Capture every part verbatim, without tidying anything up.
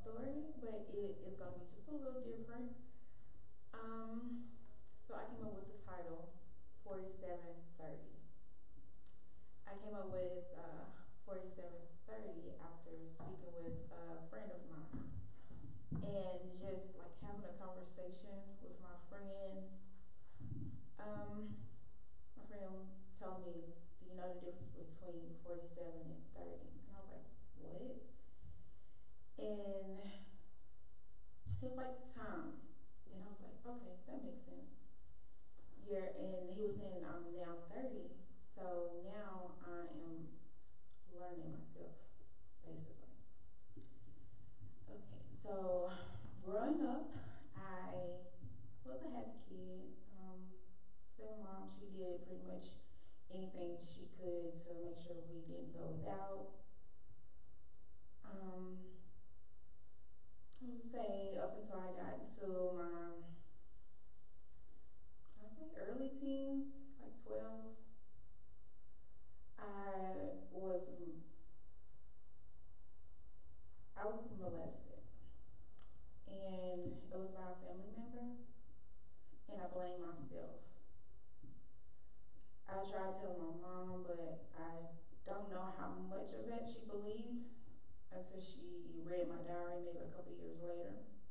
story, but it is going to be just a little different. Um, so I came up with the title forty-seven thirty. I came up with uh, forty-seven thirty after speaking with a friend of mine and just like having a conversation with my friend. Um, my friend told me, "Do you know the difference between forty-seven and thirty?" And I was like, "What?" And he was like, "Time." And I was like, "Okay, that makes sense." You're, and he was saying I'm now thirty, so now I am learning myself, basically. Okay, so growing up, I was a happy kid. Um, single mom, she did pretty much anything she could to make sure we didn't go without. Um, I would say up until I got to my, I say early teens, like twelve, I was I was molested, and it was by a family member, and I blame myself. I tried telling my mom, but I don't know how much of that she believed until she read my diary maybe a couple years later.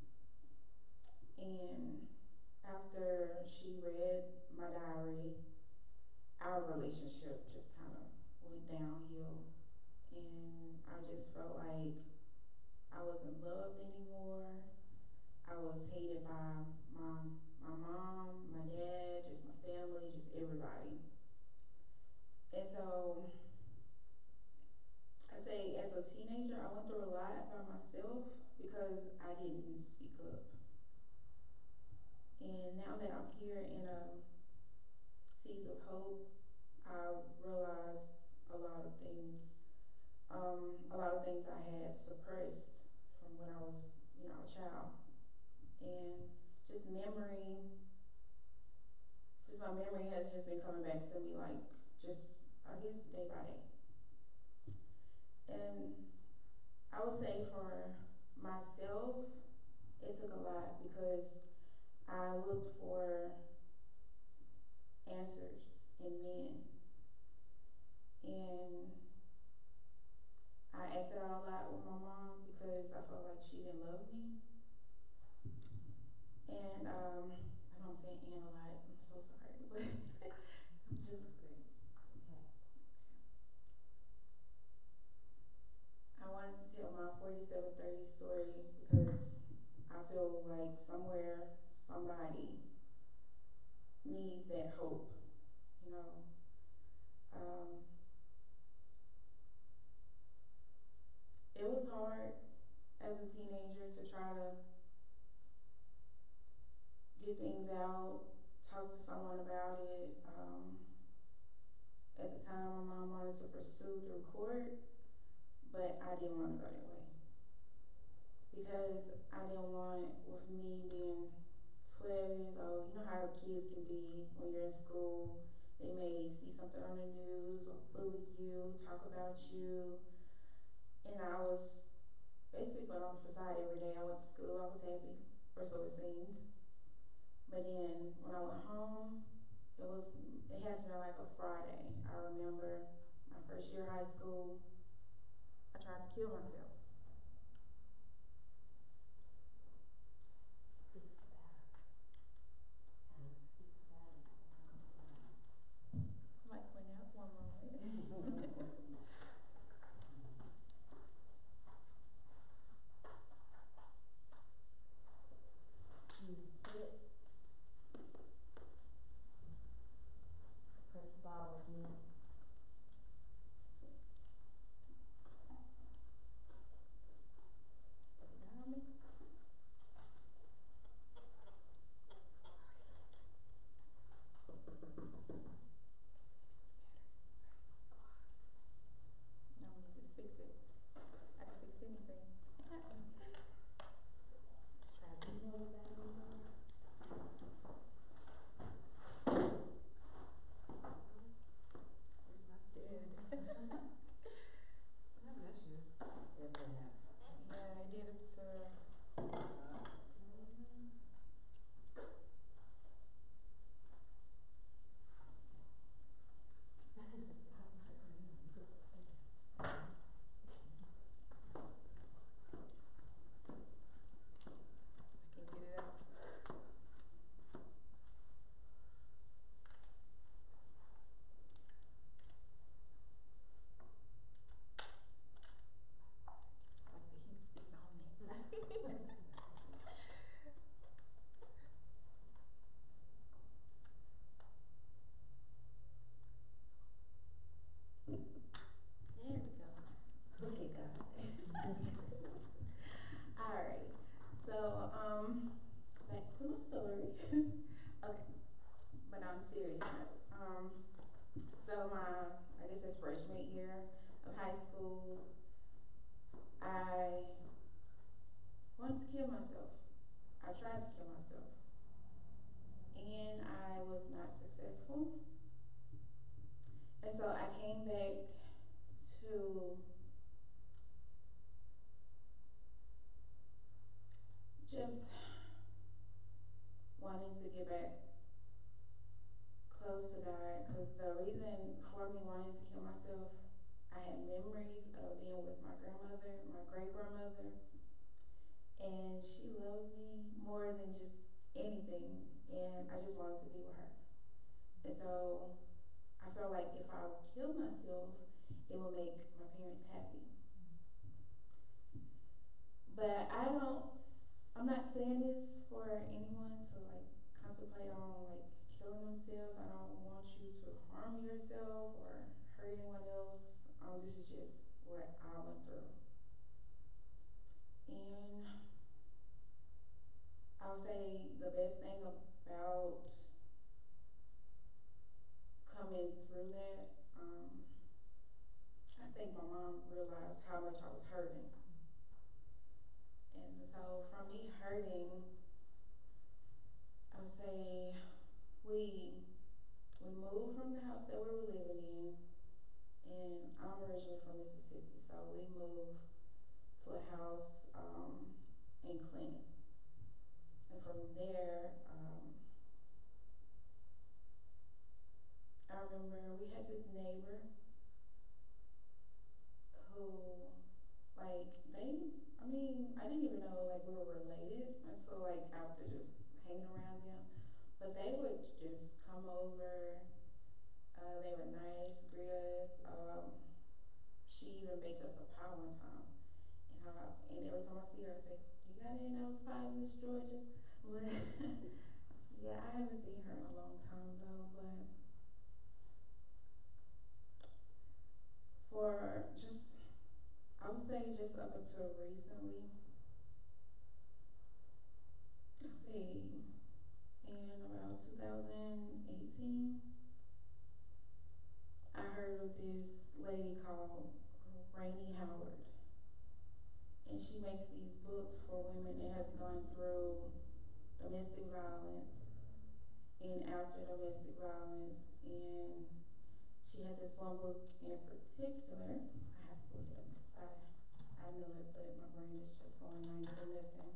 And after she read my diary, our relationship just kind of went downhill. And I just felt like I wasn't loved anymore. I was hated by my, my mom, my dad, just my family, just everybody. And so I say as a teenager, I went through a lot by myself because I didn't speak up. And now that I'm here in a Seeds of Hope, I realize a lot of things, um, a lot of things I had suppressed from when I was, you know, a child. And just memory, just my memory has just been coming back to me like just, I guess, day by day. And I would say for myself, it took a lot because I looked for answers in men. And I acted out a lot with my mom because I felt like she didn't love me. And um, I know I'm saying and a lot, I'm so sorry, but I'm just okay. I wanted to tell my forty-seven thirty story because I feel like somewhere, somebody needs that hope, you know. Um, it was hard as a teenager to try to get things out, talk to someone about it. Um, at the time, my mom wanted to pursue through court, but I didn't want to go that way because I didn't want, with me being twelve years old, you know how kids can be when you're in school. They may see something on the news or bully you, talk about you. And I was basically put on the facade every day. I went to school, I was happy, or so it seemed. But then when I went home, it was, it happened like a Friday. I remember my first year of high school, I tried to kill myself. Like went out one moment. Press the bottle with me. Like, I don't, I'm not saying this for anyone to like contemplate on like killing themselves. I don't want you to harm yourself or hurt anyone else. Um, this is just what I went through. And I would say the best thing about coming through that, um, I think my mom realized how much I was hurting. And so from me hurting, I would say we we moved from the house that we were living in, and I'm originally from Mississippi, so we moved to a house um, in Clinton. And from there, um, I remember we had this neighbor who, like, they, I mean, I didn't even know, like, we were related until, like, after just hanging around them. But they would just come over. Uh, they were nice, greet us. Um, she even baked us a pie one time. And, uh, and every time I see her, I say, "You got any of those pies, Miss Georgia?" But yeah, I haven't seen her in a long time though. But for just, I would say just up until recently, I say in about two thousand eighteen, I heard of this lady called Rainey Howard. And she makes these books for women that has gone through domestic violence and after domestic violence. And she had this one book in particular. I have to look it up because I, I know it, but my brain is just going nine to nothing.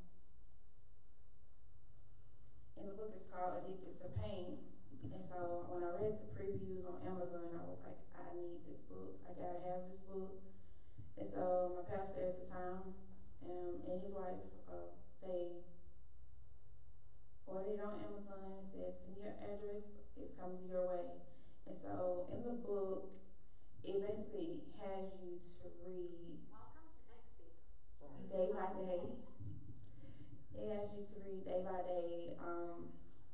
And the book is called Addicted to Pain. And so when I read the previews on Amazon, I was like, I need this book. I gotta have this book. And so my pastor at the time um, and his wife, uh, they ordered it on Amazon and said, "Send your address, it's coming your way." And so in the book, it basically has you to read day by day. It has you to read day by day um,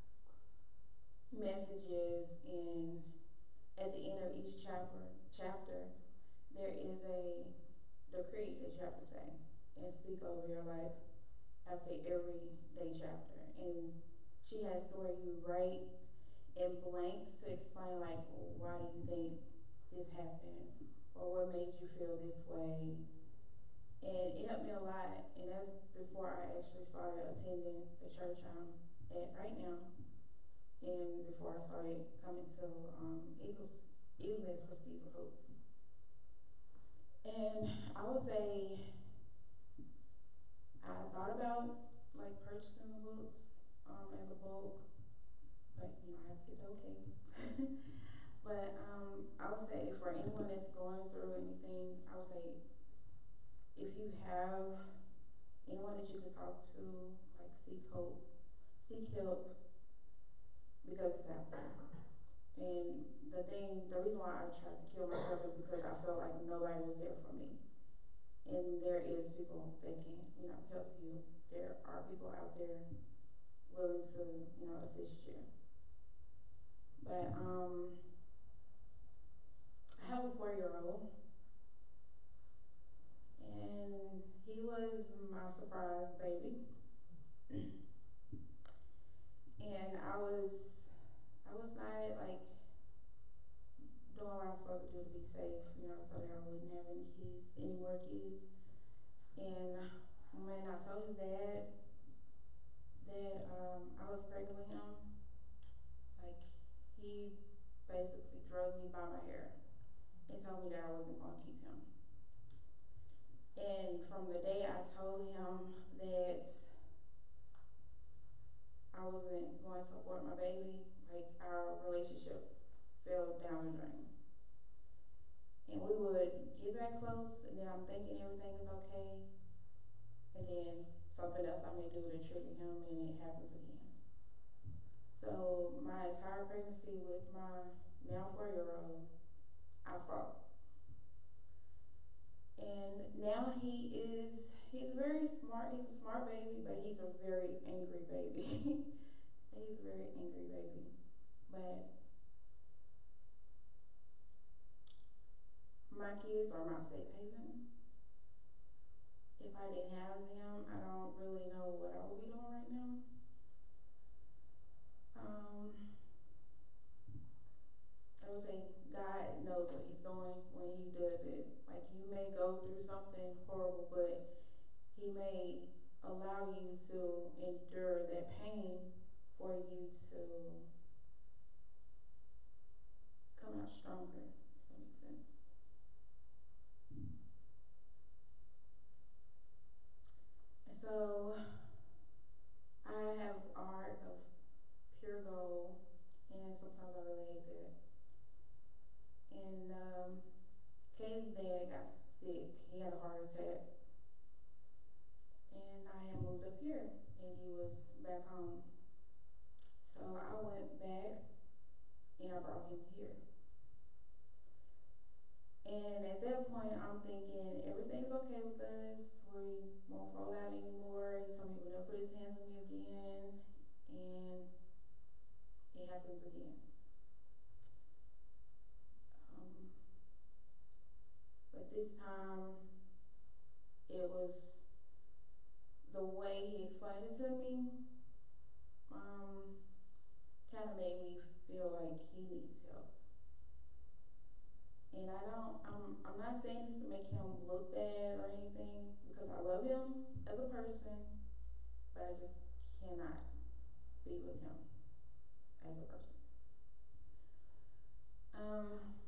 messages, and at the end of each chapter, chapter, there is a decree that you have to say and speak over your life after every day chapter. And she has to where you write in blanks to explain, like, why do you think this happened or what made you feel this way. And it helped me a lot, and that's before I actually started attending the church I'm at right now, and before I started coming to um, Eagles, Eagles for Seeds of Hope. And I would say I thought about like purchasing the books um, as a bulk, but you know I have to get the okay. But um, I would say for anyone that's going through anything, I would say if you have anyone that you can talk to, like seek hope, seek help, because it's out there. And the thing, the reason why I tried to kill myself is because I felt like nobody was there for me. And there is people that can, you know, help you. There are people out there willing to, you know, assist you. But um, I have a four-year-old, and he was my surprise baby. And I was I was not like doing what I was supposed to do to be safe, you know, so that I wouldn't have any kids, any more kids. And when I told his dad that um, I was pregnant with him, like he basically drugged me by my hair and told me that I wasn't going to keep him. And from the day I told him that I wasn't going to abort my baby, like our relationship fell down the drain. And we would get back close, and then I'm thinking everything is okay, and then something else I may do to trigger him, and it happens again. So my entire pregnancy with my now four-year-old, I fought. And now he is, he's very smart. He's a smart baby, but he's a very angry baby. He's a very angry baby. But my kids are my safe haven. If I didn't have them, I don't really know what I would be doing right now. Um, I would say God knows what he's doing when he does it. Like, you may go through something horrible, but he may allow you to endure that pain for you to come out stronger, if that makes sense. And so I have art of pure gold, and sometimes I really hate that. And um, Katie's dad got sick. He had a heart attack. And I had moved up here, and he was back home. So I went back, and I brought him here. And at that point, I'm thinking, everything's okay with us. We won't fall out anymore. He told me he would never put his hands on me again. And it happens again. Um, but this time, it was the way he explained it to me, um, kind of made me feel like he needs help. And I don't, I'm, I'm not saying this to make him look bad or anything, because I love him as a person, but I just cannot be with him as a person. Um,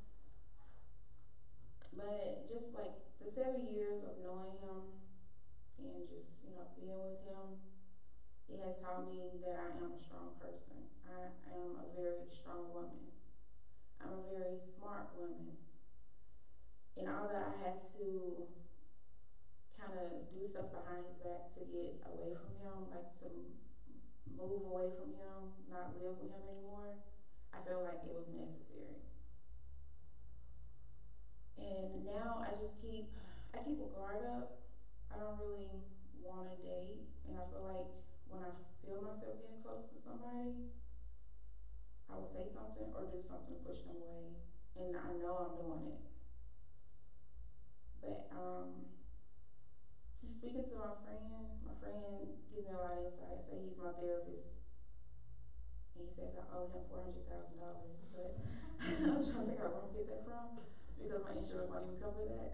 but just like the seven years of knowing him and just, you know, being with him, it has taught me that I am a strong person. I am a very strong woman. I'm a very smart woman. And although I had to kind of do stuff behind his back to get away from him, like to move away from him, not live with him anymore, I felt like it was necessary. And now I just keep, I keep a guard up. I don't really want to date, and I feel like when I feel myself getting close to somebody, I will say something or do something to push them away, and I know I'm doing it. But um, just speaking to my friend, my friend gives me a lot of insight. Say he's my therapist, and he says I owe him four hundred thousand dollars, but I'm trying to figure out where I'm get that from because my insurance won't even cover that.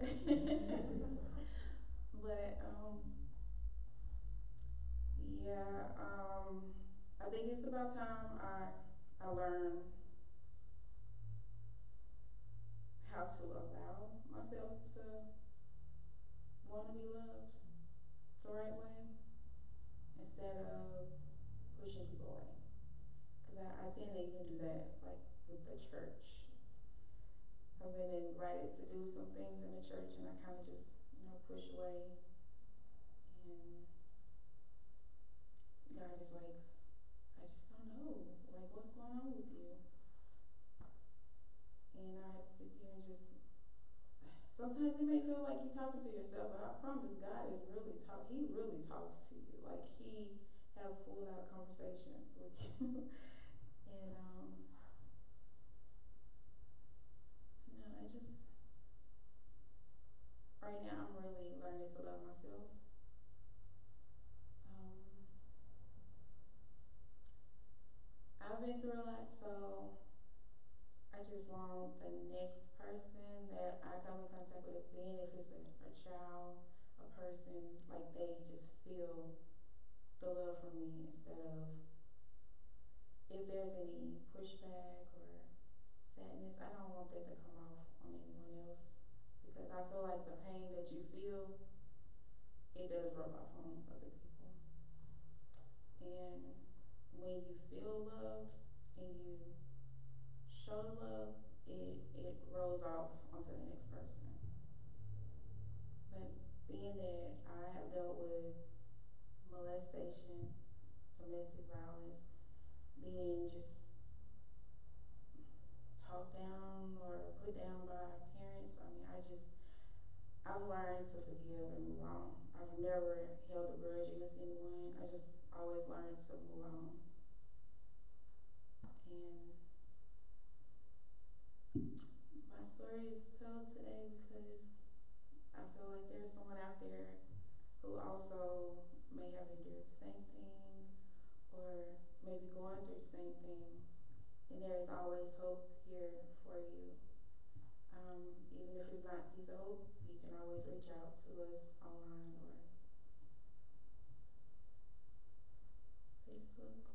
But um, yeah, um, I think it's about time I I learn how to allow myself to want to be loved the right way instead of pushing people away. Because I, I tend to even do that, like with the church. I've been invited to do some things in the church, and I kind of just, you know, push away. And God is like, I just don't know. Like, what's going on with you? And I have to sit here and just, sometimes it may feel like you're talking to yourself, but I promise God is really talk. He really talks to you. Like, he have full out conversations with you. And um, no, I just right now I'm really learning to love myself. Um, I've been through a lot, so I just want the next person that I come in contact with, being if it's a, a child, a person, like they just feel the love from me instead of if there's any pushback or sadness, I don't want that to come off on anyone else because I feel like the pain that you feel, it does rub off on other people. And when you feel loved and you show love, it, it rolls off onto the next person. But being that I have dealt with molestation, domestic violence, being just talked down or put down by parents, I mean, I just, I've learned to forgive and move on. I've never story is told today because I feel like there's someone out there who also may have endured the same thing or maybe going through the same thing. And there is always hope here for you. Um, even if it's not Caesar Hope, you can always reach out to us online or Facebook.